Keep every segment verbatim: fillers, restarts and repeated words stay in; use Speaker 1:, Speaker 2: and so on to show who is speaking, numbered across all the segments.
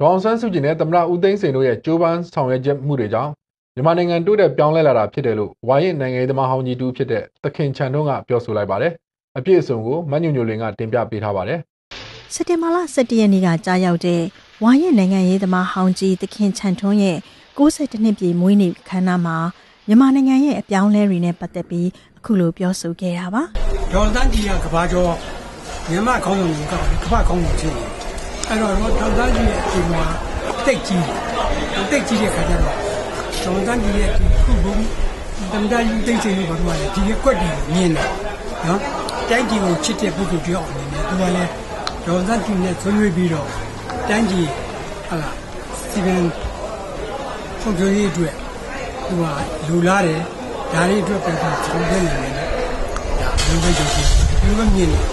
Speaker 1: ဒေါအောင်ဆန်းစုကြည်နဲ့သမ္မတဦးသိန်းစိန်တို့ရဲ့ကြိုးပမ်းဆောင်ရွက်ချက်မှုတွေကြောင့်မြန်မာနိုင်ငံတိုးတက်ပြောင်းလဲလာတာဖြစ်တယ်လို့ဝါရင့်နိုင်ငံရေးသမားဟောင်းကြီးတူဖြစ်တဲ့သခင်ချန်ထွန်းကပြောဆိုလိုက်ပါတယ်။အပြည့်အစုံကိုမညွညွလင်ကတင်ပြပေးထားပါတယ်
Speaker 2: ။စက်တင်ဘာလ၁၁ရက်နေ့ကကြားရောက်တဲ့ဝါရင့်နိုင်ငံရေးသမားဟောင်းကြီးသခင်ချန်ထွန်းရဲ့၉၁နှစ်ပြည့်မွေးနေ့ခမ်းနားမှာမြန်မာနိုင်ငံရဲ့အပြောင်းလဲတွေနဲ့ပတ်သက်ပြီးအခုလိုပြောဆိုခဲ့တာပါ
Speaker 3: ။ဒေါ်စန်းကြီးကကဘာကျော်မြန်မာခေါင်းဆောင်တွေကကဘာခေါင်းဆောင်ချင်းအဲ့တော့ဒေါ်စန်းကြီးရဲ့အချိန်မှာတိတ်ကြီးတိတ်ကြီးတဲ့ခါကျတော့ဒေါ်စန်းကြီးရဲ့ဒီခုဘုံတန်တရာတိတ်ချင်းလို့ပြောရတယ်ဒီကွက်တွေမြင်တယ်နော်တိုင်းပြည်ကိုချစ်တဲ့ပုဂ္ဂိုလ်တယောက်အနေနဲ့သူကလည်းဒေါ်စန်းကြီးနဲ့ဆွေးနွေးပြီးတော့တိုင်းပြည်ဟာလားစီဗန်ဖွံ့ဖြိုးရေးအတွက်သူကလူလာတယ်ဒါတွေအတွက်ပြန်ပြန်ဆောင်ရွက်နေတယ်ဒါလူပဲကြည့်လူပဲမြင်တယ်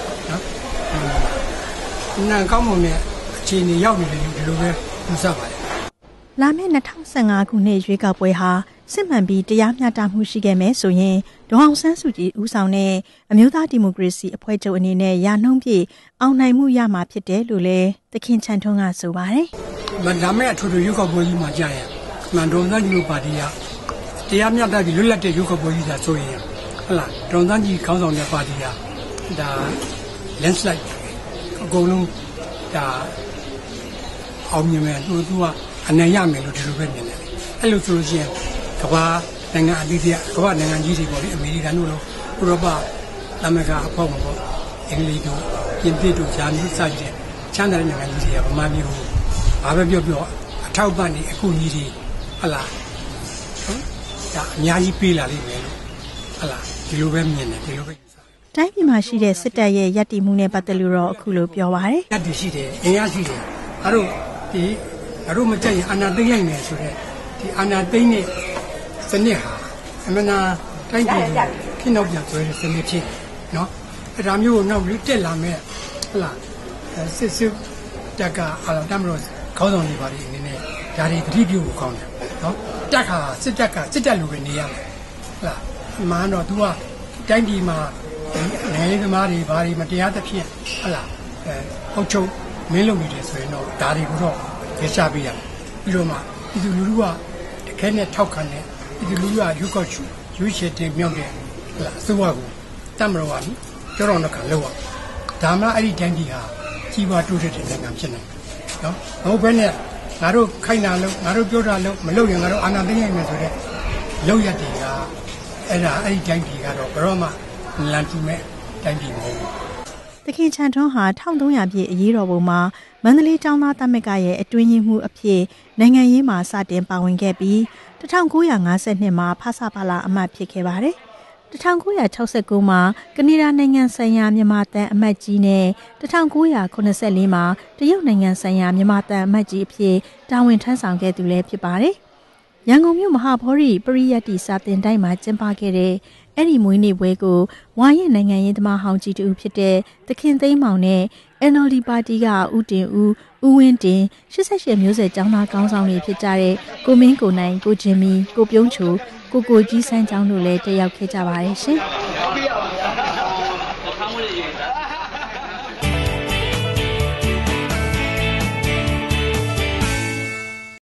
Speaker 3: နော်နာကောင်းမွန်တဲ့အခြေအနေရောက်နေတယ်ဒီလိုပဲယူဆပါတယ်
Speaker 2: လာမယ့်၂၀၁၅ခုနှစ်ရွေးကောက်ပွဲဟာစစ်မှန်ပြီးတရားမျှတမှုရှိခဲ့မယ်ဆိုရင်ဒေါအောင်ဆန်းစုကြည်ဦးဆောင်တဲ့အမျိုးသားဒီမိုကရေစီအဖွဲ့ချုပ်အနေနဲ့ရာနှုန်းပြည့်အောင်နိုင်မှုရမှာဖြစ်တယ်လို့လည်းသခင်ချန်ထွန်းကဆိုပါတယ်
Speaker 3: ။ဒါမဲ့အထူးထူးရွေးကောက်ပွဲကြီးမှာကြာရင်မှန်ဒေါအောင်ဆန်းစုကြည်ပါတီကတရားမျှတပြီးလွတ်လပ်တဲ့ရွေးကောက်ပွဲကြီးသာဆိုရင်ဟုတ်လားဒေါအောင်ဆန်းစုကြည်ခေါင်းဆောင်တဲ့ပါတီကဒါ landslide အကုန်လုံးဒါအောင်မြင်မယ်သူသူကအနိုင်ရမယ်လို့ဒီလိုပဲမြင်တယ်အဲ့လိုဆိုလို့ရှိရင်ကမ္ဘာနိုင်ငံအသီးသီးကမ္ဘာနိုင်ငံကြီးတွေပေါ့လေအမေရိကန်တို့လိုဥရောပသမဂ္ဂအဖွဲ့ဝင်ပေါ့အင်္ဂလိပ်တို့ပြင်သစ်တို့ဂျာမနီစသဖြင့်ချမ်းသာတဲ့နိုင်ငံကြီးတွေကဗမာပြည်ကိုဘာပဲပြောပြောအထောက်ပံ့နေအခုကြီးတွေဟလာဟုတ်ဒါအများကြီးပေးလာလိမ့်မယ်လို့ဟလာဒီလိုပဲမြင်တယ်ဒီလိုပဲ
Speaker 2: တိုင်းပြည်မှာရှိတဲ့စစ်တပ်ရဲ့ရည်တည်မှုနဲ့ပတ်သက်လို့တော့အခုလိုပြောပါရယ်
Speaker 3: ရည်တည်ရှိတယ်အင်အားရှိတယ်အဲတို့ဒီအဲတို့မကြိုက်ရင်အာဏာသိမ်းလိုက်မယ်ဆိုတော့ဒီအာဏာသိမ်းတဲ့စနစ်ဟာအမှန်တရားတိုင်းပြည်ဖြစ်နောက်ပြန်ဆွဲတဲ့စနစ်ဖြစ်နော်အဲဒါမျိုးကိုနောက်ပြီးတက်လာမယ်ဟုတ်လားစစ်စစ်တက်ကအာဏာတမလို့ခေါင်းဆောင်တွေပါဒီအနေနဲ့ဒါတွေတတိပြုကိုကောင်းတယ်နော်တက်ခါစစ်တက်ကစစ်တက်လူတွေနေရမယ်ဟုတ်လားမှန်တော့ तू ကတိုင်းပြည်မှာနိုင်ငံသမားတွေဘာတွေမတရားသဖြင့်ဟုတ်လားအဲအုပ်ချုပ်မင်းလုပ်နေတယ်ဆိုရင်တော့ဒါတွေကိုတော့ကြေချပေးရပြီးတော့မှဒီလူလူကတခဲနဲ့ထောက်ခံတယ်ဒီလူလူကရုပ်ကောက်ချူရွေးချယ်တင်မြောက်တဲ့ဟုတ်လားအစိုးရကိုတတ်မလို့ပါဘူးကြောတော်တော့ခံလို့ပါဒါမှအဲ့ဒီတိုင်းပြည်ဟာကြီးပွားတိုးတက်တဲ့နိုင်ငံဖြစ်နေနော်မဟုတ်ဘဲနဲ့ငါတို့ခိုင်တာလို့ငါတို့ပြောတာလို့မလုပ်ရင်ငါတို့အာဏာသိမ်းနိုင်မယ်ဆိုတဲ့လောက်ရတဲ့ကအဲ့ဒါအဲ့ဒီတိုင်းပြည်ကတော့ဘယ်တော့မှလမ်းကြည့်မဲ့တိုင်းပြည်မဟုတ်ဘူး
Speaker 2: သခင်ချန်ထွန်းဟာ၁၃၀၀ပြည့်အရေးတော်ပုံမှာမန္တလေးကျောင်းသားသမဂ္ဂရဲ့အတွင်းရေးမှူးအဖြစ်နိုင်ငံရေးမှာစတင်ပါဝင်ခဲ့ပြီး၁၉၅၂မှာဖဆပလအမတ်ဖြစ်ခဲ့ပါတယ်။၁၉၆၉မှာကနေဒါနိုင်ငံဆိုင်ရာမြန်မာတန်အမတ်ကြီးနဲ့၁၉၇၄မှာတရုတ်နိုင်ငံဆိုင်ရာမြန်မာတန်အမတ်ကြီးအဖြစ်တာဝန်ထမ်းဆောင်ခဲ့သူလည်းဖြစ်ပါတယ်။ရန်ကုန်မြို့မဟာဗောဓိပရိယတ္တိစာသင်တိုက်မှာကျင်းပခဲ့တဲ့အဲ့ဒီမွေးနေ့ပွဲကိုဝါရင်နိုင်ငံရေးသမားဟောင်းကြီးတူဖြစ်တဲ့သခင်သိန်းမောင်နဲ့ N L D ပါတီကဦးတင်ဦးဦးဝင်းတင်၈၈မျိုးဆက်ကျောင်းသားကောင်းဆောင်တွေဖြစ်ကြတဲ့ကိုမင်းကိုနိုင်ကိုဂျင်မီကိုပြုံးချိုကိုကိုကြီးစန်းကျောင်းတို့လည်းတက်ရောက်ခဲ့ကြပါတယ်ရှင်။